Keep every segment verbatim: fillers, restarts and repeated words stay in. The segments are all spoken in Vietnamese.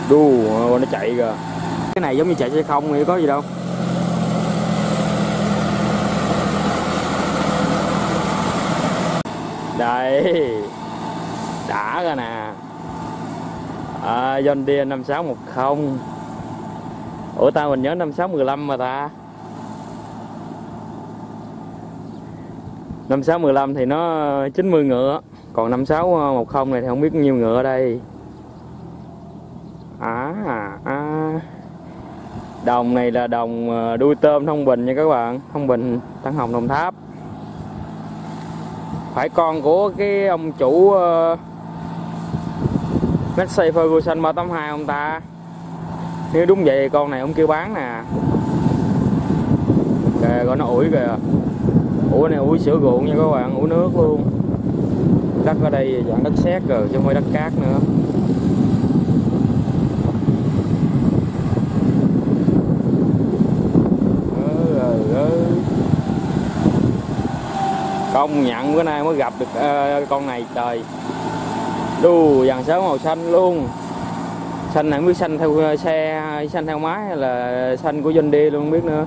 Đu nó chạy kìa. Cái này giống như chạy xe không thì có gì đâu. Đây đã ra nè. à, John Deere năm sáu một không. Ủa tao mình nhớ năm sáu một lăm mà ta. Năm sáu một lăm thì nó chín mươi ngựa, còn năm sáu một không này thì không biết nhiêu ngựa ở đây. À, à đồng này là đồng đuôi tôm Thông Bình nha các bạn, Thông Bình, Tân Hồng, Đồng Tháp. Phải con của cái ông chủ uh, Massey Ferguson ba tám hai ông ta. Nếu đúng vậy thì con này ông kêu bán nè. Kìa coi nó ủi kìa. Ủi này ủi sữa ruộng nha các bạn, ủi nước luôn. Đất ở đây dạng đất sét rồi chứ không phải đất cát nữa. Công nhận bữa nay mới gặp được uh, con này trời. Đu dàn sớm màu xanh luôn. Xanh này không biết xanh theo xe, xanh theo máy hay là xanh của John Deere luôn không biết nữa.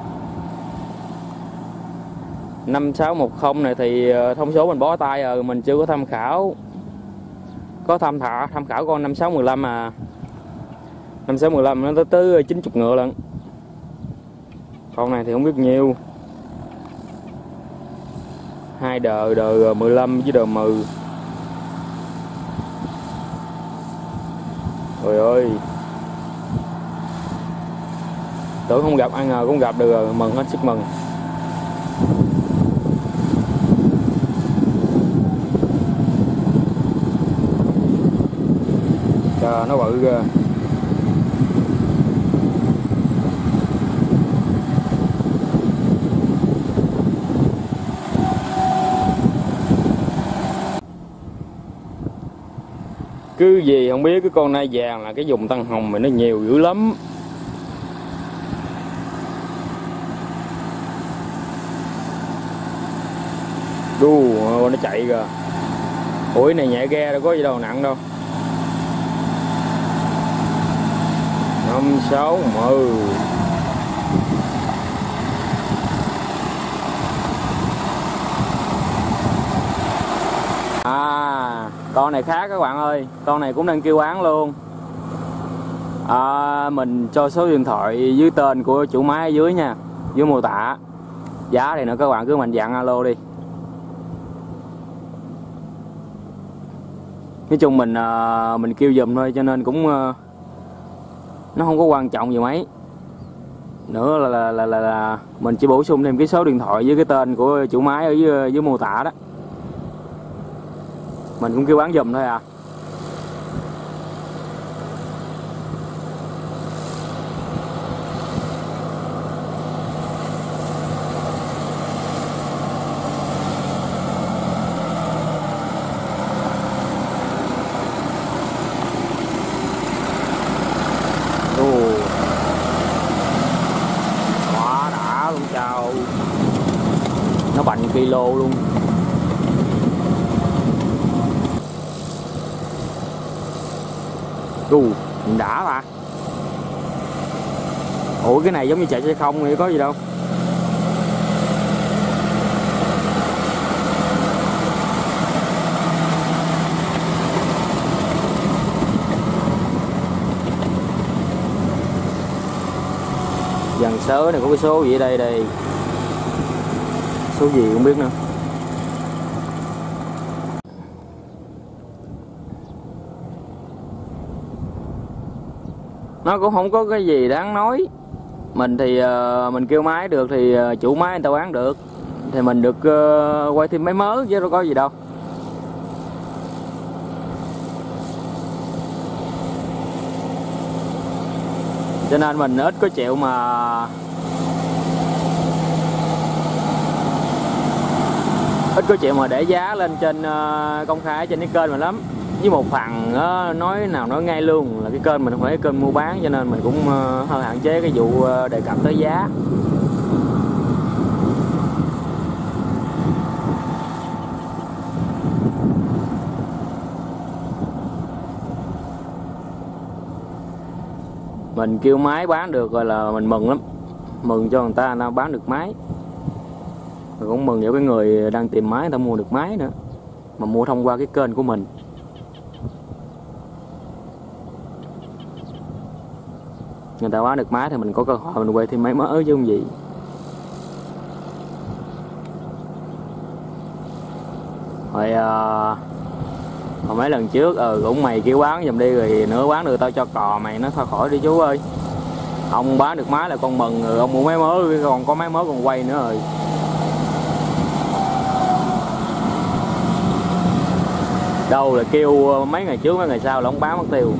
Năm sáu một không này thì thông số mình bó tay rồi, mình chưa có tham khảo. Có tham thả tham khảo con năm sáu một lăm à. Năm sáu một lăm nó tới tới chín mươi ngựa lận. Con này thì không biết nhiêu. Hai đờ đờ mười lăm với đờ mười. Trời ơi. Tưởng không gặp, ai ngờ cũng gặp được rồi, mừng hết sức mừng. Trời nó bự kìa. Cứ gì không biết cái con nai vàng là cái vùng Tân Hồng mà nó nhiều dữ lắm. Đu nó chạy kìa. Ủi này nhẹ ghe đâu có gì đâu nặng đâu. Năm sáu mười. À con này khác các bạn ơi, con này cũng đang kêu bán luôn. À, mình cho số điện thoại dưới tên của chủ máy ở dưới nha, dưới mô tả. Giá thì nữa các bạn cứ mạnh dạn alo đi. Nói chung mình mình kêu giùm thôi cho nên cũng nó không có quan trọng gì mấy. Nữa là là, là là là mình chỉ bổ sung thêm cái số điện thoại với cái tên của chủ máy ở dưới, dưới mô tả đó. Mình cũng kêu bán giùm thôi à. Quá đã luôn chào. Nó bành kilo luôn. Đù, đã mà. Ủa cái này giống như chạy xe không thì có gì đâu. Dàn sớ này có cái số gì ở đây đây. Số gì không biết nữa. Nó cũng không có cái gì đáng nói. Mình thì uh, mình kêu máy được thì uh, chủ máy người ta bán được. Thì mình được uh, quay thêm máy mới chứ đâu có gì đâu. Cho nên mình ít có chịu mà Ít có chịu mà để giá lên trên uh, công khai trên cái kênh mình lắm. Với một phần uh, nói nào nói ngay luôn là cái kênh mình không phải kênh mua bán, cho nên mình cũng uh, hơi hạn chế cái vụ uh, đề cập tới giá. Mình kêu máy bán được rồi là mình mừng lắm, mừng cho người ta nào bán được máy, rồi cũng mừng cho cái người đang tìm máy người ta mua được máy nữa, mà mua thông qua cái kênh của mình. Người ta bán được máy thì mình có cơ hội mình quay thêm máy mới chứ không gì. Rồi à, hồi mấy lần trước ừ, cũng mày kêu bán giùm đi rồi nữa bán được tao cho cò mày, nó thôi khỏi đi chú ơi. Ông bán được máy là con mừng rồi, ông mua máy mới còn có máy mới còn quay nữa rồi. Đâu là kêu mấy ngày trước mấy ngày sau là ông bán mất tiêu.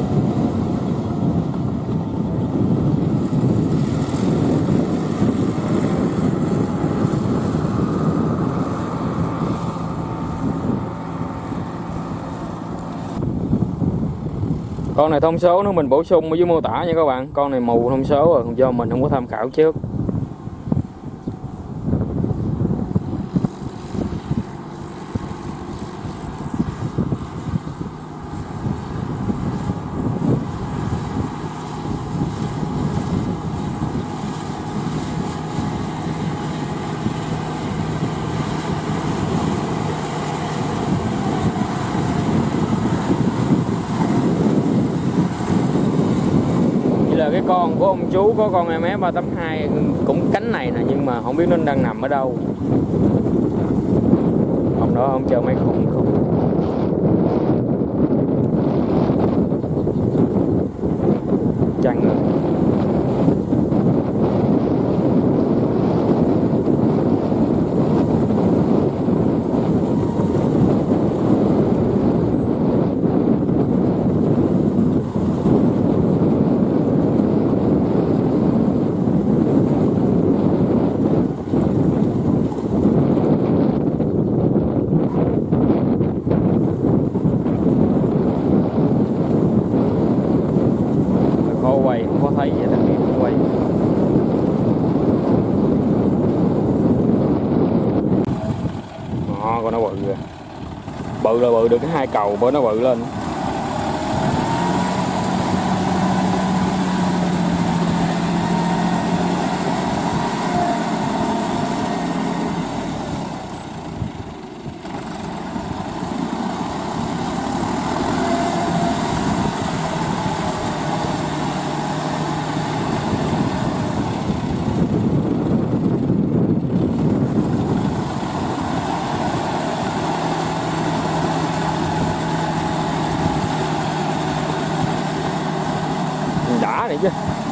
Con này thông số nó mình bổ sung ở dưới mô tả nha các bạn. Con này mù thông số rồi, do mình không có tham khảo trước. Cái con của ông chú có con em ép ba tám hai cũng cánh này nè, nhưng mà không biết nó đang nằm ở đâu. Ông đó ông chờ mấy khủng không. Chăng rồi. Quay không có thấy vậy đặc biệt không quay. Đó, con nó bự rồi. Bự là bự được cái hai cầu bởi nó bự lên. Đã này chứ.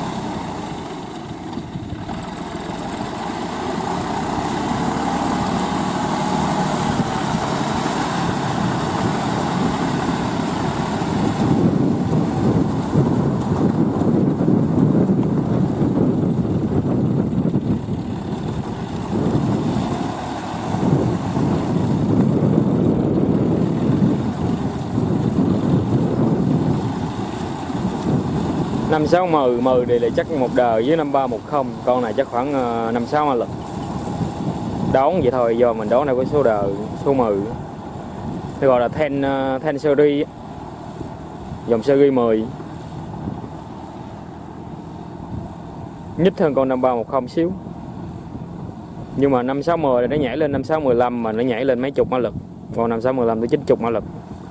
năm sáu M, M thì là chắc một đời với năm ba một không, con này chắc khoảng năm sáu ma lực. Đón vậy thôi, do mình đón đây có số đời, số M. Thì gọi là ten, ten series, dòng series mười. Nhích hơn con năm ba một không xíu. Nhưng mà năm sáu M thì nó nhảy lên năm sáu một lăm mà nó nhảy lên mấy chục mã lực. Còn năm sáu một lăm tới chín mươi mã lực.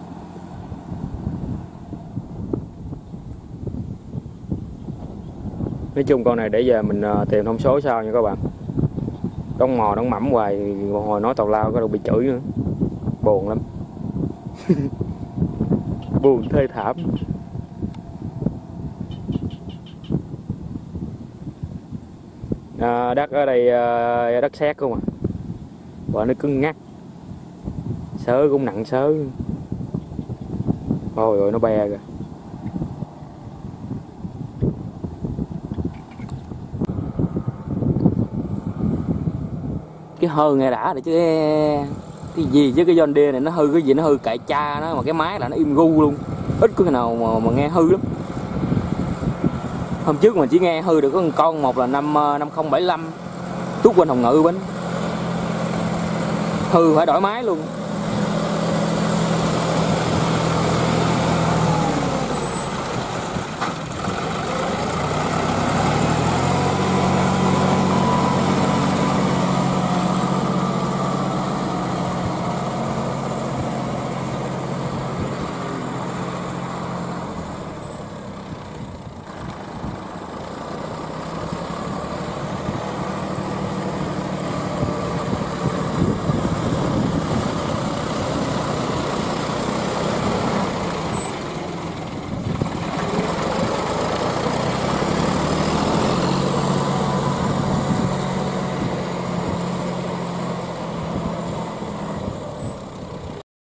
Nói chung con này để giờ mình tìm thông số sau nha các bạn. Đóng mò đóng mẩm hoài, hồi nói tào lao có đâu bị chửi nữa. Buồn lắm. Buồn thê thảm. À, đất ở đây đất sét không à. Và nó cứng ngắt. Sớ cũng nặng sớ. Ôi rồi nó be kìa. Cái hơ nghe đã rồi chứ cái gì chứ, cái John Deere này nó hư cái gì, nó hư cậy cha nó, mà cái máy là nó im gu luôn, ít có cái nào mà, mà nghe hư lắm. Hôm trước mình chỉ nghe hư được có một con, một là năm năm không bảy lăm tuốt quanh Hồng Ngự bánh hư phải đổi máy luôn.